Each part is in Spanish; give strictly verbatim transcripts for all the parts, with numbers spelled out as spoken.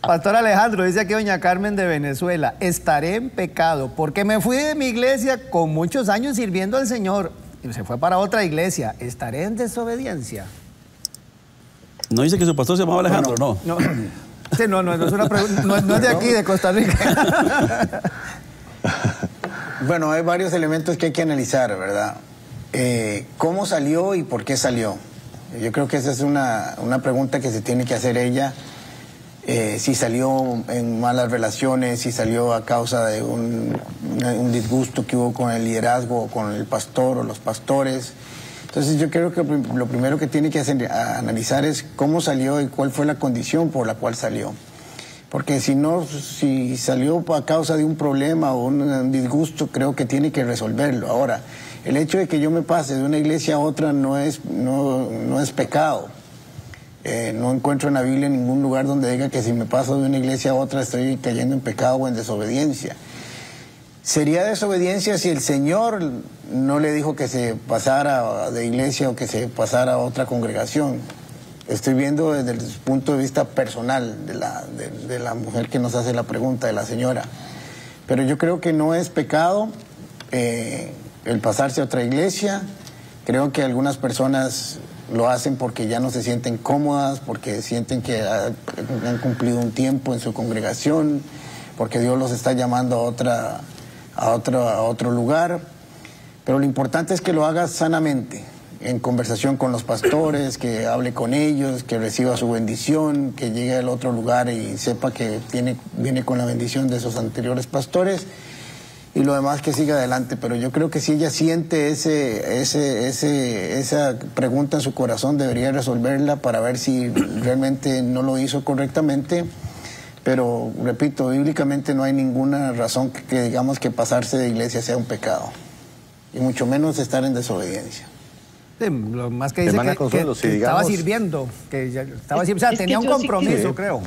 Pastor Alejandro, dice aquí doña Carmen de Venezuela, estaré en pecado porque me fui de mi iglesia con muchos años sirviendo al Señor y se fue para otra iglesia. ¿Estaré en desobediencia? ¿No dice que su pastor se llamaba Alejandro? No. No, no, sí, no, no, no, es, una no, no es de aquí, de Costa Rica. Bueno, hay varios elementos que hay que analizar, ¿verdad? Eh, ¿Cómo salió y por qué salió? Yo creo que esa es una, una pregunta que se tiene que hacer ella. Eh, si salió en malas relaciones, si salió a causa de un, un disgusto que hubo con el liderazgo, con el pastor o los pastores. Entonces yo creo que lo primero que tiene que hacer, a analizar es cómo salió y cuál fue la condición por la cual salió. Porque si no, si salió a causa de un problema o un, un disgusto, creo que tiene que resolverlo. Ahora, el hecho de que yo me pase de una iglesia a otra no es, no, no es pecado. Eh, no encuentro en la Biblia ningún lugar donde diga que si me paso de una iglesia a otra estoy cayendo en pecado o en desobediencia. Sería desobediencia si el Señor no le dijo que se pasara de iglesia o que se pasara a otra congregación. Estoy viendo desde el punto de vista personal de la, de, de la mujer que nos hace la pregunta, de la señora. Pero yo creo que no es pecado eh, el pasarse a otra iglesia. Creo que algunas personas lo hacen porque ya no se sienten cómodas, porque sienten que han cumplido un tiempo en su congregación, porque Dios los está llamando a, otra, a, otro, a otro lugar. Pero lo importante es que lo haga sanamente, en conversación con los pastores, que hable con ellos, que reciba su bendición, que llegue al otro lugar y sepa que tiene, viene con la bendición de esos anteriores pastores. Y lo demás que siga adelante, pero yo creo que si ella siente ese, ese, ese, esa pregunta en su corazón, debería resolverla para ver si realmente no lo hizo correctamente. Pero, repito, bíblicamente no hay ninguna razón que, que digamos que pasarse de iglesia sea un pecado. Y mucho menos estar en desobediencia. Sí, lo más que dice que, Consuelo, que, si que digamos... estaba sirviendo, que ya estaba sirviendo, o sea, es tenía un compromiso, sí creo.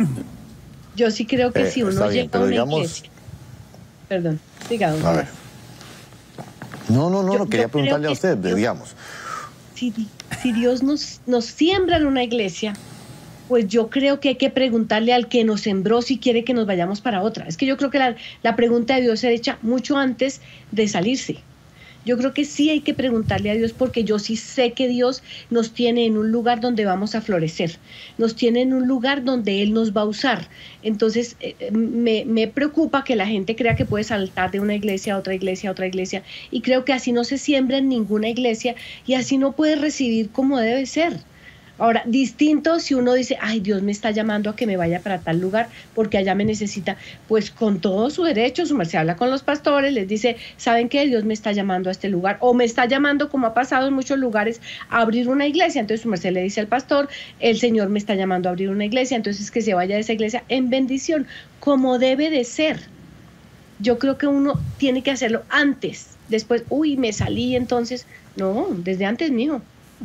Yo sí creo que eh, si uno bien, llega a una digamos... iglesia... Perdón, diga. A ver. No, no, no, Yo- no quería yo preguntarle a creo que usted, Dios- digamos. Si, si Dios nos, nos siembra en una iglesia, pues yo creo que hay que preguntarle al que nos sembró si quiere que nos vayamos para otra. Es que yo creo que la, la pregunta de Dios se hecha mucho antes de salirse. Yo creo que sí hay que preguntarle a Dios porque yo sí sé que Dios nos tiene en un lugar donde vamos a florecer, nos tiene en un lugar donde Él nos va a usar. Entonces eh, me, me preocupa que la gente crea que puede saltar de una iglesia a otra iglesia a otra iglesia y creo que así no se siembra en ninguna iglesia y así no puede recibir como debe ser. Ahora, distinto si uno dice, ay, Dios me está llamando a que me vaya para tal lugar porque allá me necesita, pues con todo su derecho, su merced habla con los pastores, les dice, ¿saben qué? Dios me está llamando a este lugar o me está llamando, como ha pasado en muchos lugares, a abrir una iglesia. Entonces su merced le dice al pastor, el Señor me está llamando a abrir una iglesia, entonces que se vaya de esa iglesia en bendición, como debe de ser. Yo creo que uno tiene que hacerlo antes, después, uy, me salí, entonces, no, desde antes mío.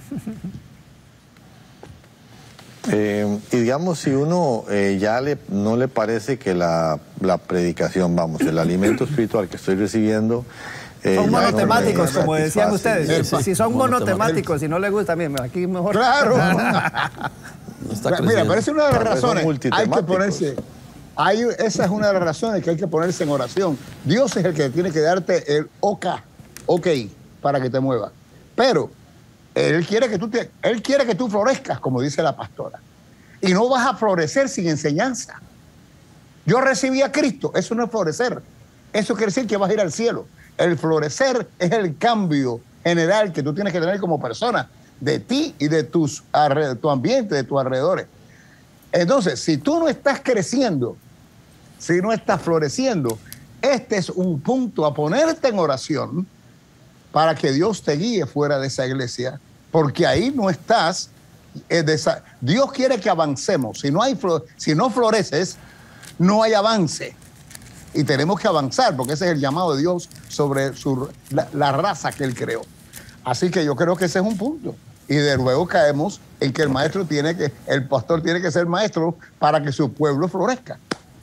Eh, y digamos, si uno eh, ya le, no le parece que la, la predicación, vamos, el alimento espiritual que estoy recibiendo... Eh, son monotemáticos, no me como decían ustedes. Sí, sí. Si son Monotemáticos. monotemáticos, si no les gusta, mira, aquí mejor. Claro. Está Mira, pero esa es una de las Tal vez son razones. Hay que multitemáticos. ponerse. Hay, esa es una de las razones que hay que ponerse en oración. Dios es el que tiene que darte el OK, OK, para que te muevas. Pero Él quiere que tú te, Él quiere que tú florezcas, como dice la pastora. Y no vas a florecer sin enseñanza. Yo recibí a Cristo, eso no es florecer. Eso quiere decir que vas a ir al cielo. El florecer es el cambio general que tú tienes que tener como persona, de ti y de tus, tu ambiente, de tus alrededores. Entonces, si tú no estás creciendo, si no estás floreciendo, este es un punto a ponerte en oración para que Dios te guíe fuera de esa iglesia, porque ahí no estás. Eh, de esa, Dios quiere que avancemos. Si no, hay, si no floreces, no hay avance. Y tenemos que avanzar, porque ese es el llamado de Dios sobre su, la, la raza que Él creó. Así que yo creo que ese es un punto. Y de luego caemos en que el maestro tiene que, el pastor tiene que ser maestro para que su pueblo florezca.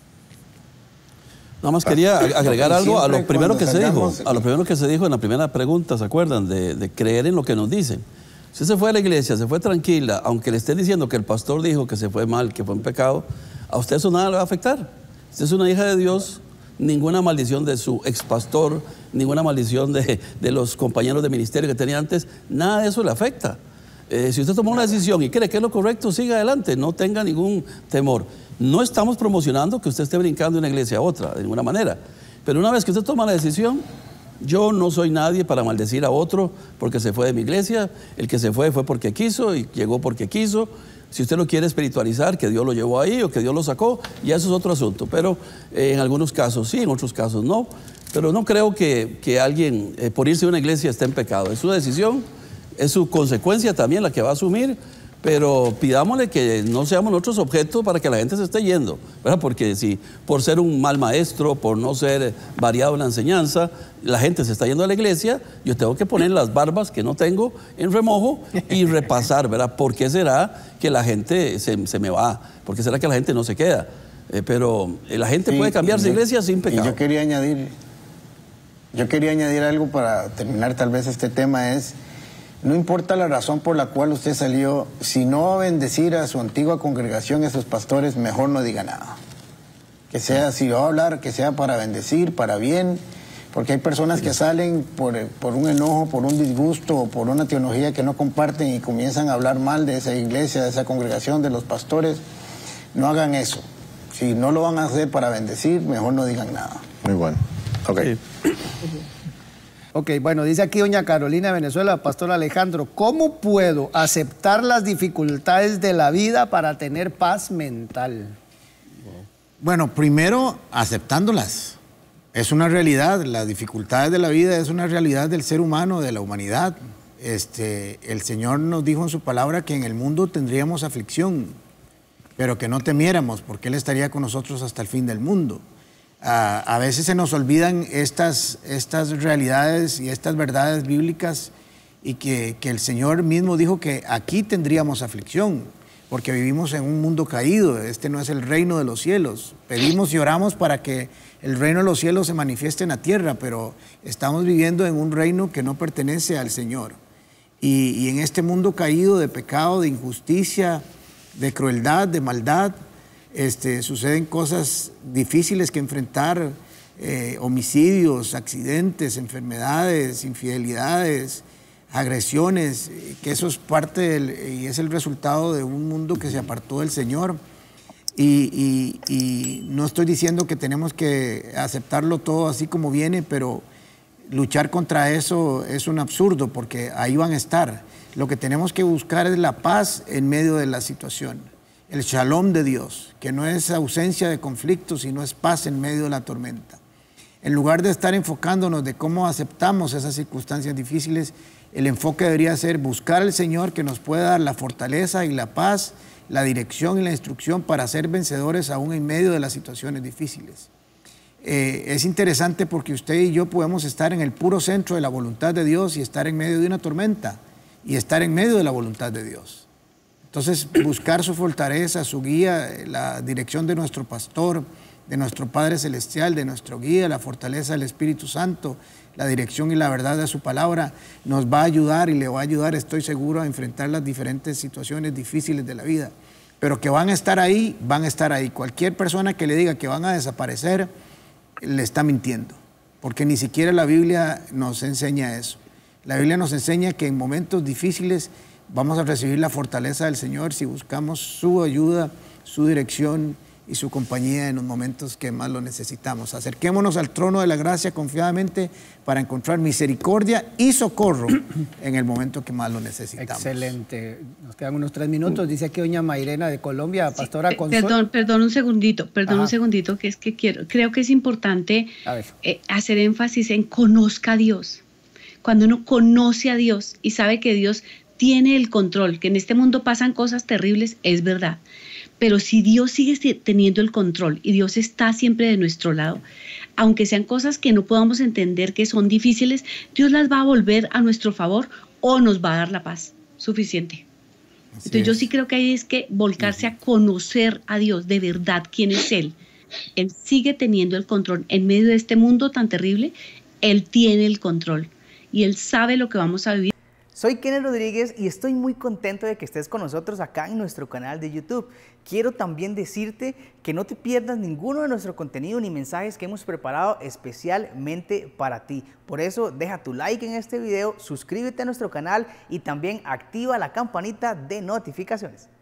Nada más quería agregar algo a lo primero que se dijo, salgamos... a lo primero que se dijo en la primera pregunta, ¿se acuerdan? De, de creer en lo que nos dicen. Si se fue a la iglesia, se fue tranquila, aunque le esté diciendo que el pastor dijo que se fue mal, que fue un pecado, a usted eso nada le va a afectar. Usted es una hija de Dios, ninguna maldición de su expastor, ninguna maldición de, de los compañeros de ministerio que tenía antes, nada de eso le afecta. Eh, si usted tomó una decisión y cree que es lo correcto, siga adelante, no tenga ningún temor. No estamos promocionando que usted esté brincando de una iglesia a otra, de ninguna manera. Pero una vez que usted toma la decisión, yo no soy nadie para maldecir a otro porque se fue de mi iglesia. El que se fue fue porque quiso y llegó porque quiso. Si usted lo quiere espiritualizar, que Dios lo llevó ahí o que Dios lo sacó, ya eso es otro asunto. Pero eh, en algunos casos sí, en otros casos no. Pero no creo que, que alguien eh, por irse de una iglesia esté en pecado. Es su decisión, es su consecuencia también la que va a asumir. Pero pidámosle que no seamos nosotros objetos para que la gente se esté yendo, ¿verdad? Porque si por ser un mal maestro, por no ser variado en la enseñanza, la gente se está yendo a la iglesia, yo tengo que poner las barbas que no tengo en remojo y repasar, ¿verdad? ¿Por qué será que la gente se, se me va? ¿Por qué será que la gente no se queda? Eh, pero eh, la gente sí, puede cambiarse de iglesia sin pecado. Y yo quería añadir, yo quería añadir algo para terminar tal vez este tema es... No importa la razón por la cual usted salió, si no va a bendecir a su antigua congregación y a sus pastores, mejor no diga nada. Que sea, si va a hablar, que sea para bendecir, para bien, porque hay personas que salen por, por un enojo, por un disgusto o por una teología que no comparten y comienzan a hablar mal de esa iglesia, de esa congregación, de los pastores. No hagan eso. Si no lo van a hacer para bendecir, mejor no digan nada. Muy bueno. Ok. Sí. Ok, bueno, dice aquí doña Carolina de Venezuela, pastor Alejandro, ¿cómo puedo aceptar las dificultades de la vida para tener paz mental? Bueno, primero, aceptándolas. Es una realidad, las dificultades de la vida es una realidad del ser humano, de la humanidad. Este, el Señor nos dijo en su palabra que en el mundo tendríamos aflicción, pero que no temiéramos, porque Él estaría con nosotros hasta el fin del mundo. Uh, a veces se nos olvidan estas, estas realidades y estas verdades bíblicas y que, que el Señor mismo dijo que aquí tendríamos aflicción porque vivimos en un mundo caído, este no es el reino de los cielos. Pedimos y oramos para que el reino de los cielos se manifieste en la tierra, pero estamos viviendo en un reino que no pertenece al Señor. Y, y en este mundo caído de pecado, de injusticia, de crueldad, de maldad, Este, suceden cosas difíciles que enfrentar, eh, homicidios, accidentes, enfermedades, infidelidades, agresiones, que eso es parte del, y es el resultado de un mundo que se apartó del Señor. Y, y, y no estoy diciendo que tenemos que aceptarlo todo así como viene, pero luchar contra eso es un absurdo porque ahí van a estar. Lo que tenemos que buscar es la paz en medio de la situación. El shalom de Dios, que no es ausencia de conflicto, sino es paz en medio de la tormenta. En lugar de estar enfocándonos de cómo aceptamos esas circunstancias difíciles, el enfoque debería ser buscar al Señor que nos pueda dar la fortaleza y la paz, la dirección y la instrucción para ser vencedores aún en medio de las situaciones difíciles. Eh, es interesante porque usted y yo podemos estar en el puro centro de la voluntad de Dios y estar en medio de una tormenta y estar en medio de la voluntad de Dios. Entonces, buscar su fortaleza, su guía, la dirección de nuestro pastor, de nuestro Padre Celestial, de nuestro guía, la fortaleza del Espíritu Santo, la dirección y la verdad de su palabra, nos va a ayudar y le va a ayudar, estoy seguro, a enfrentar las diferentes situaciones difíciles de la vida. Pero que van a estar ahí, van a estar ahí. Cualquier persona que le diga que van a desaparecer, le está mintiendo, porque ni siquiera la Biblia nos enseña eso. La Biblia nos enseña que en momentos difíciles vamos a recibir la fortaleza del Señor si buscamos su ayuda, su dirección y su compañía en los momentos que más lo necesitamos. Acerquémonos al trono de la gracia confiadamente para encontrar misericordia y socorro en el momento que más lo necesitamos. Excelente. Nos quedan unos tres minutos. Dice aquí doña Mayrena de Colombia, pastora sí, Consuelo. Perdón, perdón un segundito, perdón Ajá. un segundito, que es que quiero, creo que es importante eh, hacer énfasis en conozca a Dios. Cuando uno conoce a Dios y sabe que Dios tiene el control, que en este mundo pasan cosas terribles, es verdad. Pero si Dios sigue teniendo el control y Dios está siempre de nuestro lado, aunque sean cosas que no podamos entender que son difíciles, Dios las va a volver a nuestro favor o nos va a dar la paz suficiente. Así Entonces es. Yo sí creo que hay es que volcarse uh-huh. a conocer a Dios de verdad, quién es Él. Él sigue teniendo el control en medio de este mundo tan terrible, Él tiene el control y Él sabe lo que vamos a vivir. Soy Kenneth Rodríguez y estoy muy contento de que estés con nosotros acá en nuestro canal de YouTube. Quiero también decirte que no te pierdas ninguno de nuestro contenido ni mensajes que hemos preparado especialmente para ti. Por eso deja tu like en este video, suscríbete a nuestro canal y también activa la campanita de notificaciones.